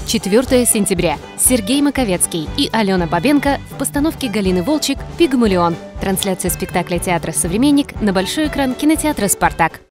4 сентября. Сергей Маковецкий и Алена Бабенко в постановке Галины Волчек «Пигмалион». Трансляция спектакля театра «Современник» на большой экран кинотеатра «Спартак».